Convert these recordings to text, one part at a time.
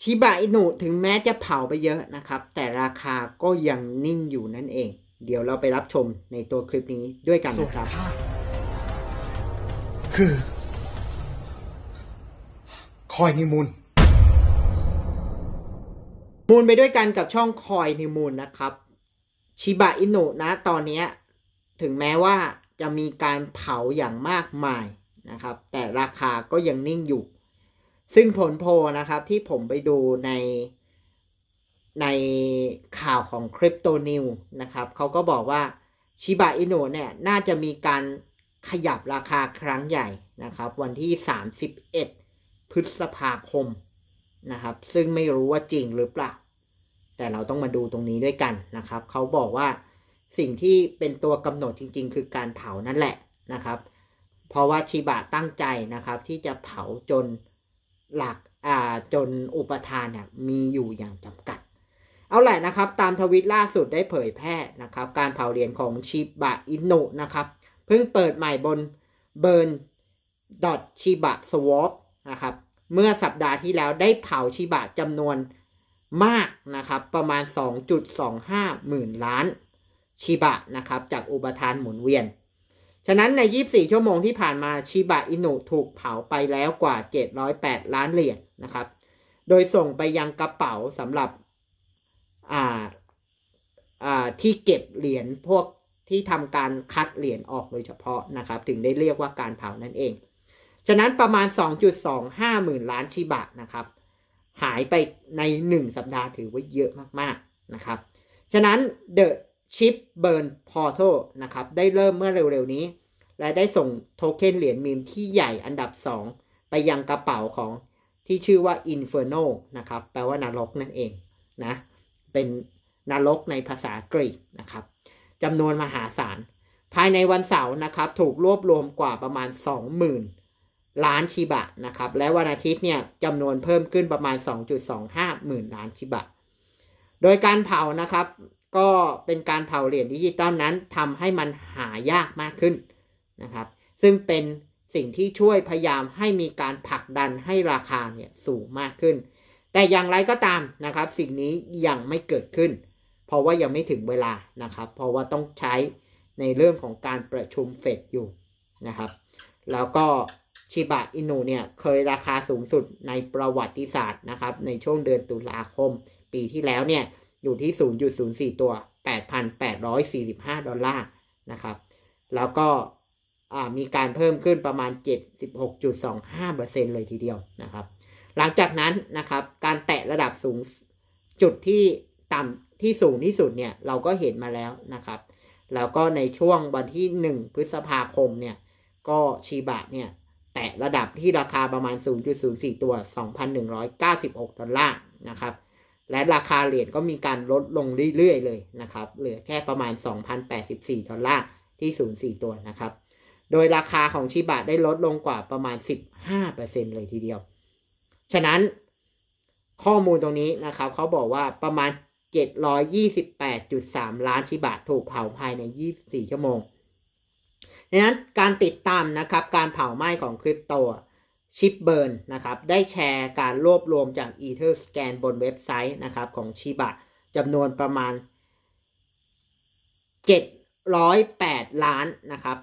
ชิบะอินุถึงแม้จะเผาไปเยอะนะครับแต่ราคาก็ยังนิ่งอยู่นั่นเองเดี๋ยวเราไปรับชมในตัวคลิปนี้ด้วยกันนะครับคือคอยนิมูลไปด้วยกันกับช่องคอยนิมูลนะครับชิบะอินุนะตอนนี้ถึงแม้ว่าจะมีการเผาอย่างมากมายนะครับแต่ราคาก็ยังนิ่งอยู่ซึ่งผลโพลนะครับที่ผมไปดูในข่าวของ Crypto News นะครับเขาก็บอกว่าชิบะอินุเนี่ยน่าจะมีการขยับราคาครั้งใหญ่นะครับวันที่31พฤษภาคมนะครับซึ่งไม่รู้ว่าจริงหรือเปล่าแต่เราต้องมาดูตรงนี้ด้วยกันนะครับเขาบอกว่าสิ่งที่เป็นตัวกำหนดจริงๆคือการเผานั่นแหละนะครับเพราะว่าชิบะตั้งใจนะครับที่จะเผาจนจนอุปทานมีอยู่อย่างจำกัดเอาแหละนะครับตามทวิตล่าสุดได้เผยแพร่นะครับการเผาเหรียญของชิบะอินุนะครับเพิ่งเปิดใหม่บน burn.shiba.swap นะครับเมื่อสัปดาห์ที่แล้วได้เผาชิบะจำนวนมากนะครับประมาณ 2.25 หมื่นล้านชิบะนะครับจากอุปทานหมุนเวียนฉะนั้นใน24ชั่วโมงที่ผ่านมาชิบะอินุถูกเผาไปแล้วกว่า708ล้านเหรียญนะครับโดยส่งไปยังกระเป๋าสำหรับที่เก็บเหรียญพวกที่ทำการคัดเหรียญออกโดยเฉพาะนะครับถึงได้เรียกว่าการเผานั่นเองฉะนั้นประมาณ 2.25 หมื่นล้านชิบะนะครับหายไปใน1สัปดาห์ถือว่าเยอะมากๆนะครับฉะนั้น The Chip Burn Portal นะครับได้เริ่มเมื่อเร็วๆนี้และได้ส่งโทเค็นเหรียญมีมที่ใหญ่อันดับ2ไปยังกระเป๋าของที่ชื่อว่า Inferno นะครับแปลว่านรกนั่นเองนะเป็นนรกในภาษากรีกนะครับจำนวนมหาศาลภายในวันเสาร์นะครับถูกรวบรวมกว่าประมาณ 20,000 ล้านชิบะนะครับและวันอาทิตย์เนี่ยจำนวนเพิ่มขึ้นประมาณ 2.25 หมื่นล้านชิบะโดยการเผานะครับก็เป็นการเผาเหรียญดิจิตอลนั้นทำให้มันหายากมากขึ้นนะครับซึ่งเป็นสิ่งที่ช่วยพยายามให้มีการผลักดันให้ราคาเนี่ยสูงมากขึ้นแต่อย่างไรก็ตามนะครับสิ่งนี้ยังไม่เกิดขึ้นเพราะว่ายังไม่ถึงเวลานะครับเพราะว่าต้องใช้ในเรื่องของการประชุมเฟดอยู่นะครับแล้วก็ชิบะอินุเนี่ยเคยราคาสูงสุดในประวัติศาสตร์นะครับในช่วงเดือนตุลาคมปีที่แล้วเนี่ยอยู่ที่ 0.04 ตัว 8,845 ดอลลาร์นะครับแล้วก็มีการเพิ่มขึ้นประมาณ 76.25% เลยทีเดียวนะครับหลังจากนั้นนะครับการแตะระดับสูงจุดที่ต่ำที่สูงที่สุดเนี่ยเราก็เห็นมาแล้วนะครับแล้วก็ในช่วงวันที่1พฤษภาคมเนี่ยก็ชิบะเนี่ยแตะระดับที่ราคาประมาณ 0.04 ตัว 2,196 ดอลลาร์นะครับและราคาเหรียญก็มีการลดลงเรื่อยๆเลยนะครับเหลือแค่ประมาณ 2,084 ดอลลาร์ที่ 0.4 ตัวนะครับโดยราคาของชิบะได้ลดลงกว่าประมาณ 15% เลยทีเดียวฉะนั้นข้อมูลตรงนี้นะครับเขาบอกว่าประมาณ 728.3 ล้านชิบะถูกเผาภายใน24ชั่วโมงดังนั้นการติดตามนะครับการเผาไหม้ของคริปโตชิปเบิร์นนะครับได้แชร์การรวบรวมจาก Etherscan บนเว็บไซต์นะครับของชิบะจำนวนประมาณ708ล้านนะครับ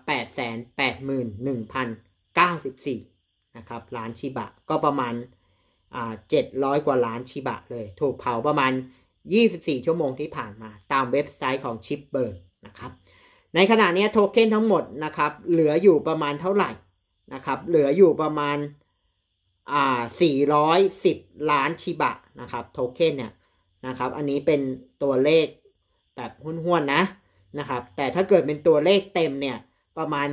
881,094นะครับล้านชิบะก็ประมาณ700 กว่าล้านชิบะเลยถูกเผาประมาณ24ชั่วโมงที่ผ่านมาตามเว็บไซต์ของชิปเบิร์นนะครับในขณะนี้โทเค็นทั้งหมดนะครับเหลืออยู่ประมาณเท่าไหร่นะครับเหลืออยู่ประมาณ410 ล้านชิบะนะครับโทเค็นเนี่ยนะครับอันนี้เป็นตัวเลขแบบห้วนๆนะครับแต่ถ้าเกิดเป็นตัวเลขเต็มเนี่ยประมาณ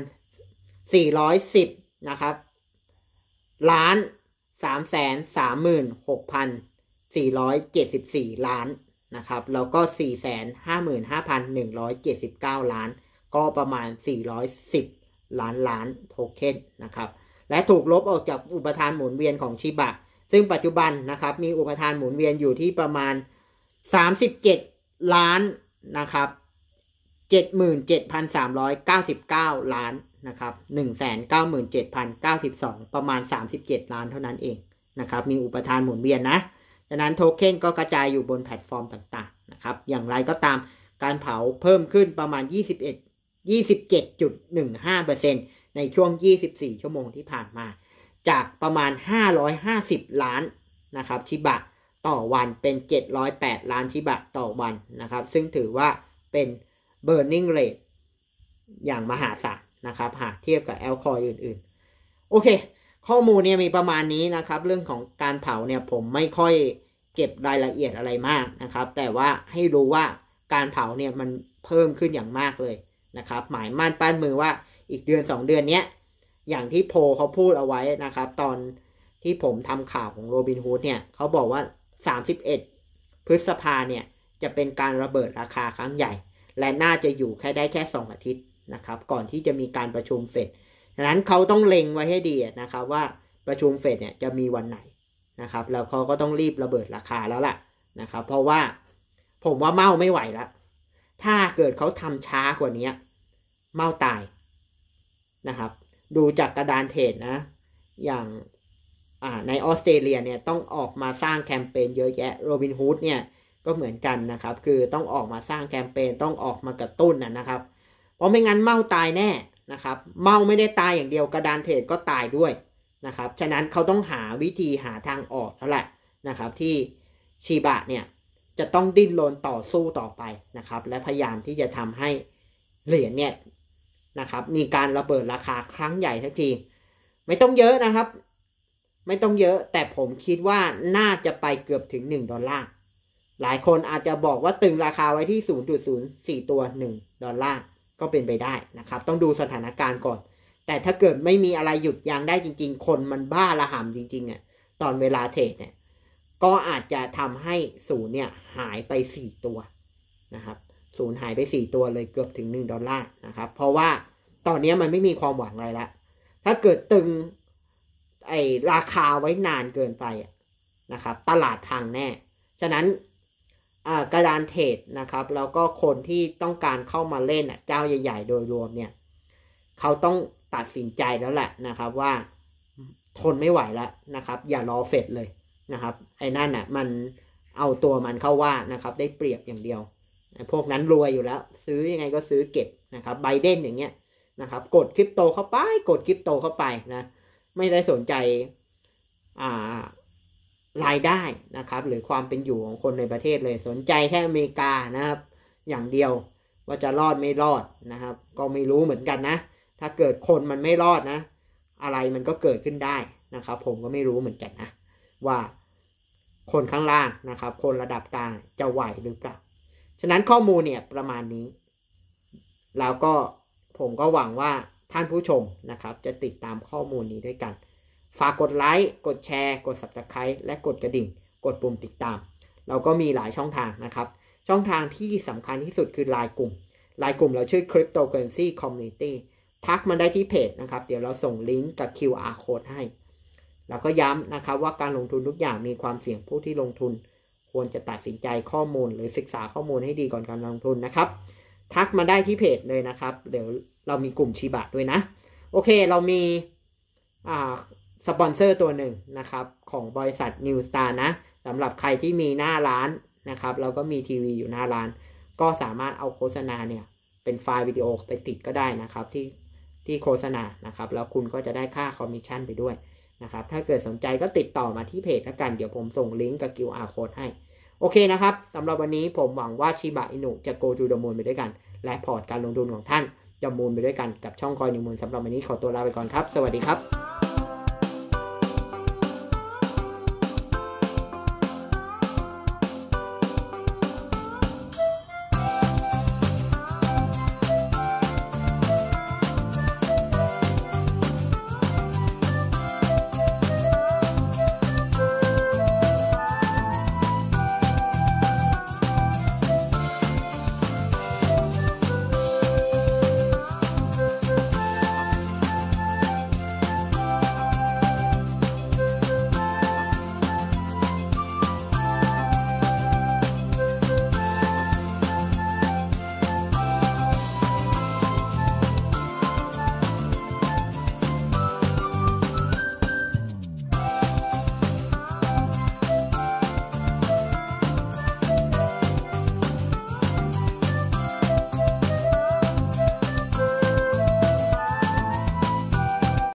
410นะครับล้าน 336,474 ล้านนะครับแล้วก็ 455,179 ล้านก็ประมาณ410 ล้านโทเค็นนะครับและถูกลบออกจากอุปทานหมุนเวียนของชิบะซึ่งปัจจุบันนะครับมีอุปทานหมุนเวียนอยู่ที่ประมาณ37ล้านนะครับ 77,399 ล้านนะครับ 197,092 ประมาณ37ล้านเท่านั้นเองนะครับมีอุปทานหมุนเวียนนะฉะนั้นโทเค็นก็กระจายอยู่บนแพลตฟอร์มต่างๆนะครับอย่างไรก็ตามการเผาเพิ่มขึ้นประมาณ 27.15% ในช่วง 24 ชั่วโมงที่ผ่านมาจากประมาณ 550 ล้านนะครับชิบะต่อวันเป็น 708 ล้านชิบะต่อวันนะครับซึ่งถือว่าเป็น burning rate อย่างมหาศาลนะครับหากเทียบกับแอลกอฮอล์อื่นๆโอเคข้อมูลเนี่ยมีประมาณนี้นะครับเรื่องของการเผาเนี่ยผมไม่ค่อยเก็บรายละเอียดอะไรมากนะครับแต่ว่าให้รู้ว่าการเผาเนี่ยมันเพิ่มขึ้นอย่างมากเลยนะครับหมายมั่นปั้นมือว่าอีกเดือน2 เดือนเนี้ยอย่างที่โพเขาพูดเอาไว้นะครับตอนที่ผมทำข่าวของโรบินฮูดเนี่ยเขาบอกว่า31 พฤษภาเนี่ยจะเป็นการระเบิดราคาครั้งใหญ่และน่าจะอยู่ได้แค่2 อาทิตย์นะครับก่อนที่จะมีการประชุมเฟดฉะนั้นเขาต้องเล็งไว้ให้ดีนะครับว่าประชุมเฟดเนี่ยจะมีวันไหนนะครับแล้วเขาก็ต้องรีบระเบิดราคาแล้วล่ะนะครับเพราะว่าผมว่าเมาไม่ไหวแล้วถ้าเกิดเขาทำช้ากว่านี้เมาตายนะครับดูจากกระดานเทรดนะอย่างในออสเตรเลียเนี่ยต้องออกมาสร้างแคมเปญเยอะแยะโรบินฮูดเนี่ยก็เหมือนกันนะครับคือต้องออกมาสร้างแคมเปญต้องออกมากระตุ้นนะครับเพราะไม่งั้นเมาตายแน่นะครับเมาไม่ได้ตายอย่างเดียวกระดานเทรดก็ตายด้วยนะครับฉะนั้นเขาต้องหาวิธีหาทางออกแล้วแหละนะครับที่ชิบะเนี่ยจะต้องดิ้นรนต่อสู้ต่อไปนะครับและพยายามที่จะทำให้เหรียญเนี่ยนะครับมีการระเบิดราคาครั้งใหญ่สักทีไม่ต้องเยอะนะครับไม่ต้องเยอะแต่ผมคิดว่าน่าจะไปเกือบถึง$1หลายคนอาจจะบอกว่าตึงราคาไว้ที่ 0.04 ตัว$1ก็เป็นไปได้นะครับต้องดูสถานการณ์ก่อนแต่ถ้าเกิดไม่มีอะไรหยุดยั้งได้จริงๆคนมันบ้าระห่ำจริงๆตอนเวลาเทรดเนี่ยก็อาจจะทำให้ศูนย์เนี่ยหายไป4 ตัวนะครับศูนย์หายไป4 ตัวเลยเกือบถึง$1นะครับเพราะว่าตอนนี้มันไม่มีความหวังอะไรละถ้าเกิดตึงราคาไว้นานเกินไปนะครับตลาดพังแน่ฉะนั้นกระดานเทรดนะครับแล้วก็คนที่ต้องการเข้ามาเล่นเจ้าใหญ่ๆโดยรวมเนี่ยเขาต้องตัดสินใจแล้วแหละนะครับว่าทนไม่ไหวแล้วนะครับอย่ารอเฟดเลยนะครับไอ้นั่นมันเอาตัวมันเข้าว่านะครับได้เปรียบอย่างเดียวพวกนั้นรวยอยู่แล้วซื้อยังไงก็ซื้อเก็บนะครับไบเดนอย่างเงี้ยนะครับกดคริปโตเข้าไปกดคริปโตเข้าไปนะไม่ได้สนใจรายได้นะครับหรือความเป็นอยู่ของคนในประเทศเลยสนใจแค่อเมริกานะครับอย่างเดียวว่าจะรอดไม่รอดนะครับก็ไม่รู้เหมือนกันนะถ้าเกิดคนมันไม่รอดนะอะไรมันก็เกิดขึ้นได้นะครับผมก็ไม่รู้เหมือนกันนะว่าคนข้างล่างนะครับคนระดับกลางจะไหวหรือเปล่าฉะนั้นข้อมูลเนี่ยประมาณนี้แล้วก็ผมก็หวังว่าท่านผู้ชมนะครับจะติดตามข้อมูลนี้ด้วยกันฝากกดไลค์กดแชร์กด Subscribe และกดกระดิ่งกดปุ่มติดตามเราก็มีหลายช่องทางนะครับช่องทางที่สำคัญที่สุดคือไลน์กลุ่มเราชื่อ Cryptocurrency Community ทักมาได้ที่เพจนะครับเดี๋ยวเราส่งลิงก์กับ QR Code ให้แล้วก็ย้ำนะครับว่าการลงทุนทุกอย่างมีความเสี่ยงผู้ที่ลงทุนควรจะตัดสินใจข้อมูลหรือศึกษาข้อมูลให้ดีก่อนการลงทุนนะครับทักมาได้ที่เพจเลยนะครับเดี๋ยวเรามีกลุ่มชิบะด้วยนะโอเคเรามีสปอนเซอร์ตัวหนึ่งนะครับของบริษัท New Star นะสำหรับใครที่มีหน้าร้านนะครับแล้วก็มีทีวีอยู่หน้าร้านก็สามารถเอาโฆษณาเนี่ยเป็นไฟล์วิดีโอไปติดก็ได้นะครับที่โฆษณานะครับแล้วคุณก็จะได้ค่าคอมมิชชั่นไปด้วยนะครับถ้าเกิดสนใจก็ติดต่อมาที่เพจแล้วกันเดี๋ยวผมส่งลิงก์กับ QR Code ให้โอเคนะครับสำหรับวันนี้ผมหวังว่าชิบะอินุจะ go to the moon ไปด้วยกันและพอร์ตการลงทุนของท่านจะมูนไปด้วยกันกับช่องคอยนิวมูนสำหรับวันนี้ขอตัวลาไปก่อนครับสวัสดีครับ